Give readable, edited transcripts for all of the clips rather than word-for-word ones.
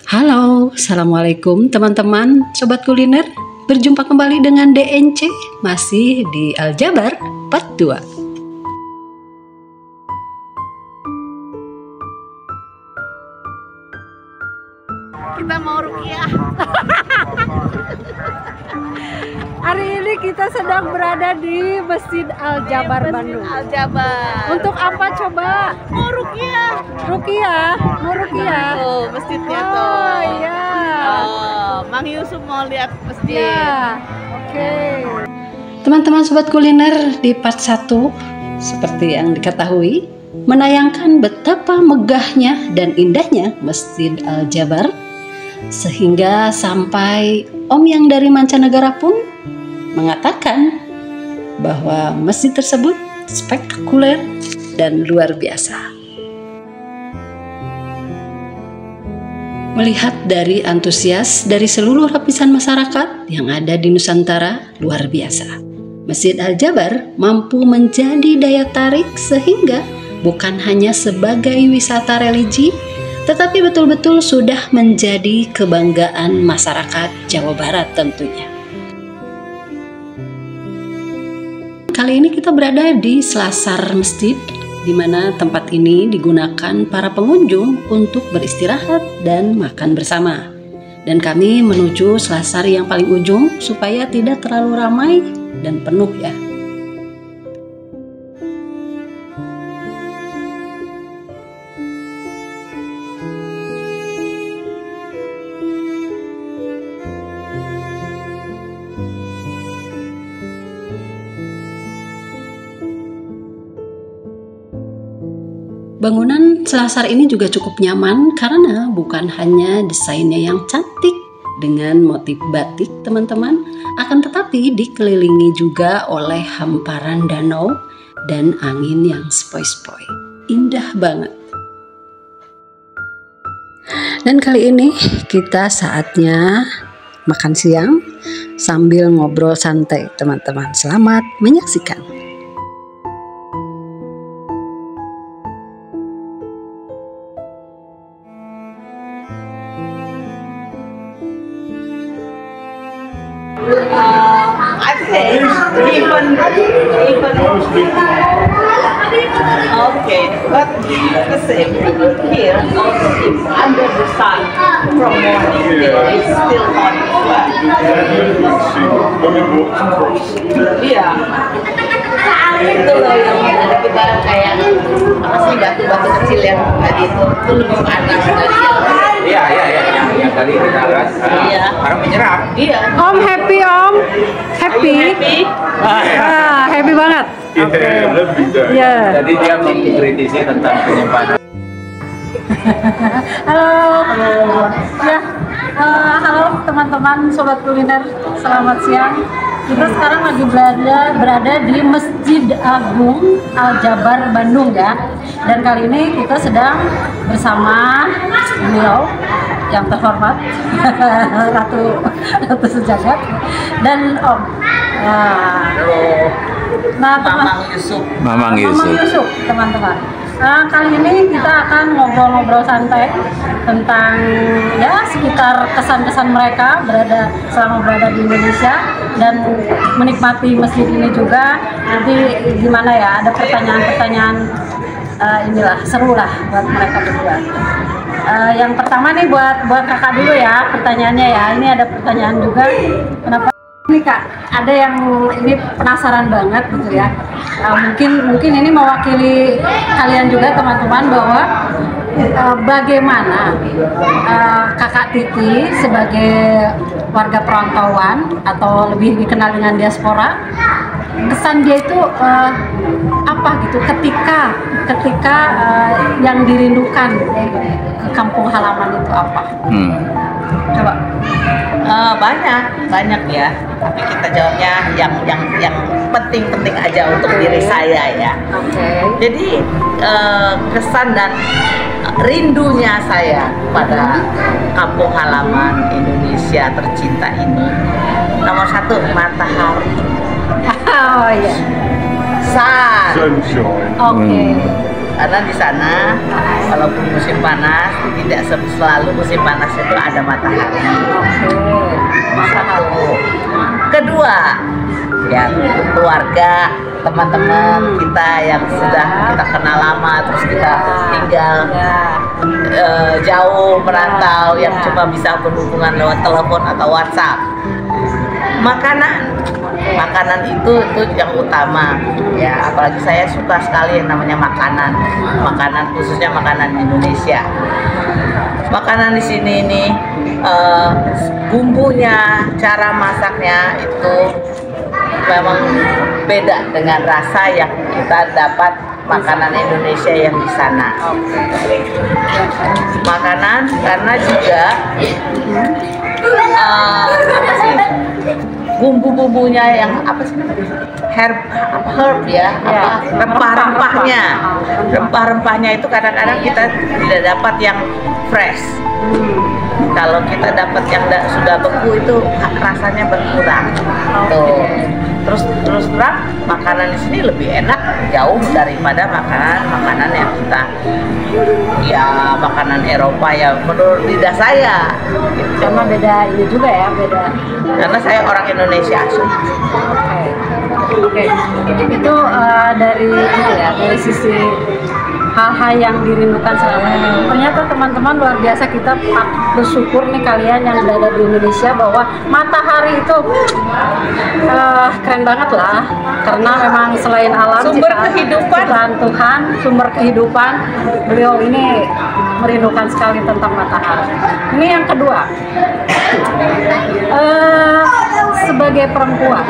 Halo, Assalamualaikum teman-teman Sobat Kuliner. Berjumpa kembali dengan DNC, masih di Aljabar Part 2. Kita mau rukiah. Hari ini kita sedang berada di Masjid Aljabar Bandung. Aljabar. Untuk apa coba? Mau rukiah. Rukiah, mau rukiah. Tuh, masjidnya tuh. Oh iya. Oh, Mang Yusuf mau lihat masjid. Ya, oke. Teman-teman Sobat Kuliner, di part 1 seperti yang diketahui menayangkan betapa megahnya dan indahnya Masjid Aljabar, sehingga sampai om yang dari mancanegara pun mengatakan bahwa masjid tersebut spektakuler dan luar biasa. Melihat dari antusias dari seluruh lapisan masyarakat yang ada di Nusantara, luar biasa. Masjid Aljabar mampu menjadi daya tarik sehingga bukan hanya sebagai wisata religi, tetapi betul-betul sudah menjadi kebanggaan masyarakat Jawa Barat tentunya. Kali ini kita berada di selasar masjid, di mana tempat ini digunakan para pengunjung untuk beristirahat dan makan bersama. Dan kami menuju selasar yang paling ujung supaya tidak terlalu ramai dan penuh ya. Bangunan selasar ini juga cukup nyaman karena bukan hanya desainnya yang cantik dengan motif batik teman-teman, akan tetapi dikelilingi juga oleh hamparan danau dan angin yang sepoi-sepoi. Indah banget. Dan kali ini kita saatnya makan siang sambil ngobrol santai teman-teman. Selamat menyaksikan. I think even okay, but the same here. If under the sun from morning, it's still hot. Iya. Itu loh yang kita kayak apa sih, batu-batu kecil yang tadi itu lebih panas dari yang yang tadi kita lihat sekarang menyerap. Iya. Om happy, Om happy. Happy banget. Lebih dari. Ya. Jadi dia mengkritisi tentang penyimpanan. Halo. Ya. Halo teman-teman Sobat Kuliner, selamat siang. Kita sekarang lagi berada di Masjid Agung Aljabar Bandung ya. Dan kali ini kita sedang bersama beliau yang terhormat Ratu Sejagat dan Om. Mamang Yusuf. Mamang Yusuf, teman-teman. Kali ini kita akan ngobrol-ngobrol santai tentang ya sekitar kesan-kesan mereka selama berada di Indonesia dan menikmati masjid ini juga. Nanti gimana ya, ada pertanyaan-pertanyaan inilah seru lah buat mereka berdua. Yang pertama nih buat kakak dulu ya pertanyaannya ya. Ini ada pertanyaan juga. Kenapa ini kak? Ada yang ini penasaran banget gitu ya. Mungkin ini mewakili kalian juga teman-teman bahwa bagaimana kakak Titi sebagai warga perantauan atau lebih dikenal dengan diaspora, kesan dia itu apa gitu ketika yang dirindukan ke kampung halaman itu apa? Coba. Banyak ya, tapi kita jawabnya yang penting-penting aja untuk diri saya ya. Jadi kesan dan rindunya saya pada kampung halaman Indonesia tercinta ini, nomor satu matahari. Oh iya. Sun. Oke. karena di sana walaupun musim panas tidak selalu musim panas itu ada matahari. Satu. Kedua, ya keluarga, teman-teman kita yang sudah kita kenal lama, terus kita tinggal jauh merantau, yang cuma bisa berhubungan lewat telepon atau WhatsApp. Makanan itu yang utama ya, apalagi saya suka sekali yang namanya makanan khususnya makanan Indonesia. Makanan di sini ini bumbunya, cara masaknya itu memang beda dengan rasa yang kita dapat makanan Indonesia yang di sana. Makanan karena juga apa sih, bumbu-bumbunya yang apa sih, herb ya, rempah-rempahnya itu kadang-kadang kita tidak dapat yang fresh. Kalau kita dapat yang sudah beku itu rasanya berkurang. Tuh. Terus terang makanan di sini lebih enak jauh daripada makanan yang kita ya makanan Eropa ya menurut lidah saya. Gitu. Karena beda ini juga ya, beda. Karena saya orang Indonesia asli. Oke. Itu dari itu ya, dari sisi hal-hal yang dirindukan selama ini. Ternyata teman-teman luar biasa, kita bersyukur nih kalian yang ada di Indonesia bahwa matahari itu keren banget lah, karena memang selain alam Sumber kehidupan. ciptaan Tuhan, sumber kehidupan, beliau ini merindukan sekali tentang matahari. Ini yang kedua, sebagai perempuan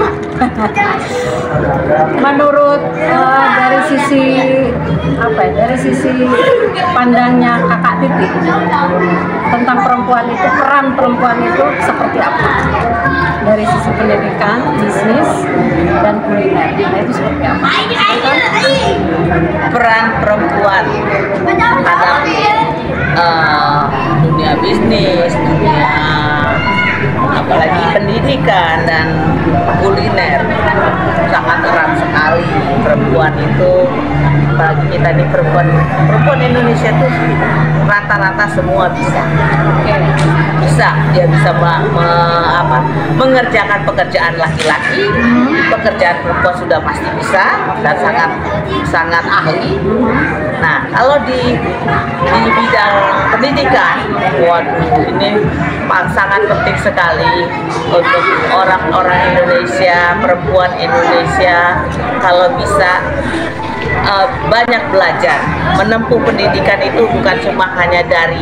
menurut dari sisi apa ya, dari sisi pandangnya Kakak Titi tentang perempuan itu, peran perempuan itu seperti apa dari sisi pendidikan, bisnis, dan kuliner, nah itu seperti apa? Peran perempuan dalam dunia bisnis, dunia apalagi pendidikan dan kuliner sangat erat sekali. Perempuan itu, apalagi kita nih perempuan Indonesia tuh rata-rata semua bisa dia bisa mengerjakan pekerjaan laki-laki, pekerjaan perempuan sudah pasti bisa dan sangat ahli. Nah, kalau di bidang pendidikan, waduh, ini sangat penting sekali untuk orang-orang Indonesia, perempuan Indonesia kalau bisa banyak belajar, menempuh pendidikan itu bukan cuma hanya dari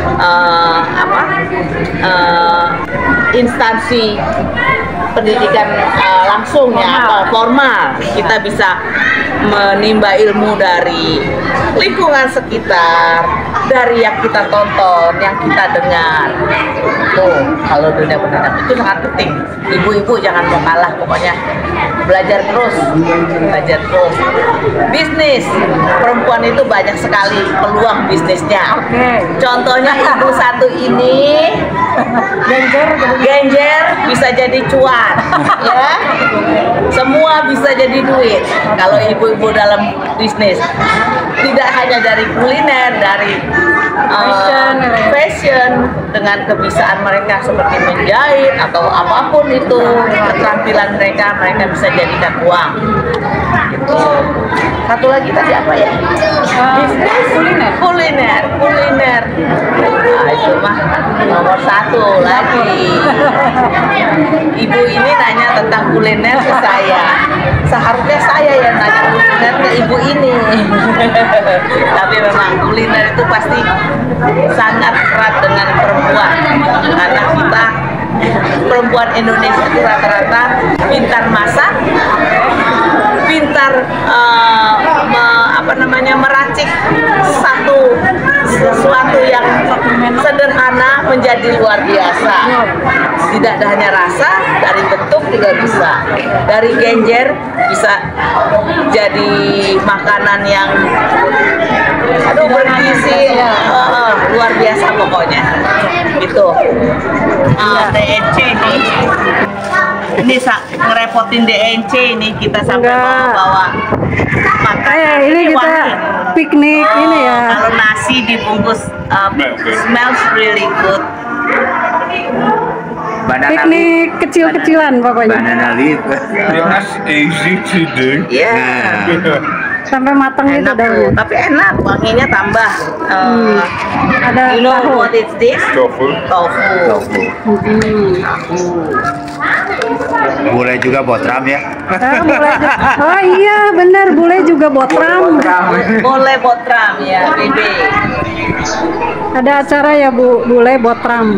instansi pendidikan langsung ya, formal. Kita bisa menimba ilmu dari lingkungan sekitar, dari yang kita tonton, yang kita dengar. Tuh, kalau dunia pendidikan itu sangat penting. Ibu-ibu jangan mau kalah, pokoknya belajar terus. Bisnis, perempuan itu banyak sekali peluang bisnisnya. Contohnya ibu satu ini genjer bisa jadi cuan, ya. Semua bisa jadi duit kalau ibu-ibu dalam bisnis. Tidak hanya dari kuliner, dari fashion dengan kebiasaan mereka seperti menjahit atau apapun itu keterampilan mereka bisa jadikan uang. Gitu. Satu lagi tadi apa ya? Bisnis, kuliner. Nah, itu mah nomor satu lagi. Ibu ini nanya tentang kuliner ke saya. Seharusnya saya yang nanya kuliner ke ibu ini. Tapi memang kuliner itu pasti sangat erat dengan perempuan, karena kita perempuan Indonesia itu rata-rata pintar masak, pintar meracik sesuatu yang sederhana menjadi luar biasa. Tidak hanya rasa, dari bentuk juga bisa. Dari genjer bisa jadi makanan yang bergizi, luar biasa pokoknya. Gitu. TNC. Ini ngerepotin DNC ini kita sampai bawa makan. Ini kita wangi. piknik ini ya. Kalau nasi dibungkus smells really good. Banana Piknik kecil-kecilan pokoknya. Banana leaf. That's easy to do. Yeah. Sampai matang gitu Enak tuh, daunnya. tapi enak, wanginya tambah. Ada You know tahu. what is this? Tofu. Tofu. Boleh juga botram ya. Oh iya benar, bule juga botram. Boleh botram ya, Bebe. Ada acara ya Bu, bule botram.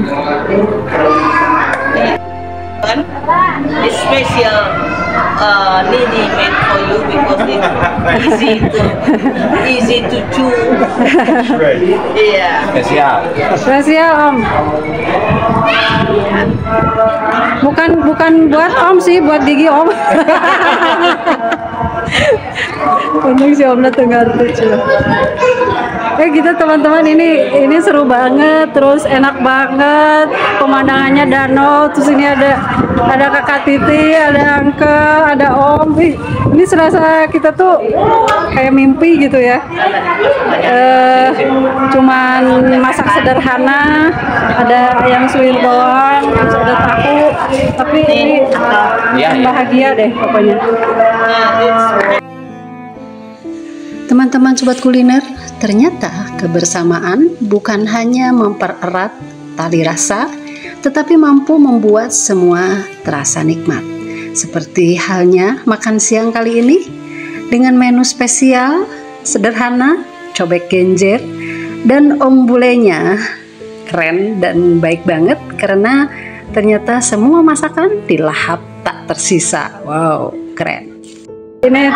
This special Nini made for you because it's easy to chew. Iya. Spesial. Spesial Om. Bukan buat Om sih, buat gigi Om. Untung si Om tengah lucu. Gitu teman-teman, ini seru banget, terus enak banget, pemandangannya danau, terus ini ada kakak Titi, ada Angke, ada Om. Ini serasa kita tuh kayak mimpi gitu ya. Cuman masak sederhana, ada ayam suwir doang, terus ada tahu, tapi ini bahagia deh pokoknya. Teman-teman sobat kuliner, ternyata kebersamaan bukan hanya mempererat tali rasa, tetapi mampu membuat semua terasa nikmat. Seperti halnya makan siang kali ini dengan menu spesial, sederhana, cobek genjer, dan Om bulenya keren dan baik banget karena ternyata semua masakan dilahap tak tersisa. Wow, keren. Ini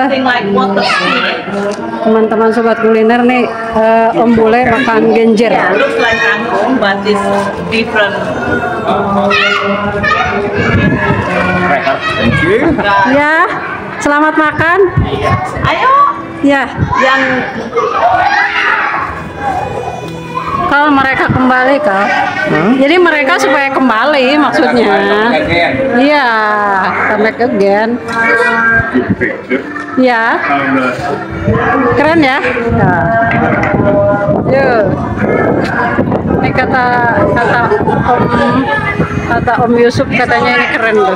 teman-teman sobat kuliner nih, Om Bule makan genjer. Yeah, looks like kangkung, but it's different. Thank you. Ya, selamat makan. Ayo, Ya, yang kalau mereka kembali Kak. Jadi mereka supaya kembali maksudnya. Iya, come back again. Ya, keren ya. Yuk. Ini kata Om Yusuf katanya ini keren tuh.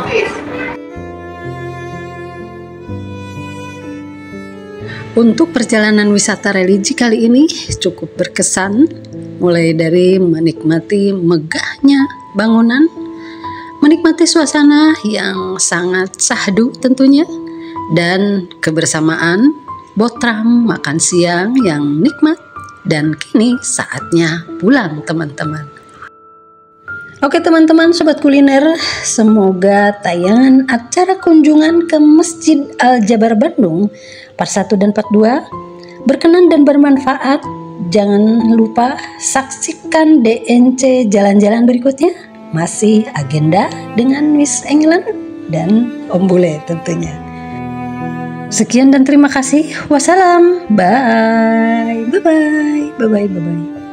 Untuk perjalanan wisata religi kali ini cukup berkesan, mulai dari menikmati megahnya bangunan, menikmati suasana yang sangat syahdu tentunya, dan kebersamaan botram makan siang yang nikmat, dan kini saatnya pulang teman-teman. Oke teman-teman sobat kuliner, semoga tayangan acara kunjungan ke Masjid Al-Jabar Bandung part 1 dan part 2 berkenan dan bermanfaat. Jangan lupa saksikan DNC jalan-jalan berikutnya, masih agenda dengan Miss England dan Om Bule tentunya. Sekian dan terima kasih. Wassalam. Bye. Bye-bye. Bye-bye. Bye-bye.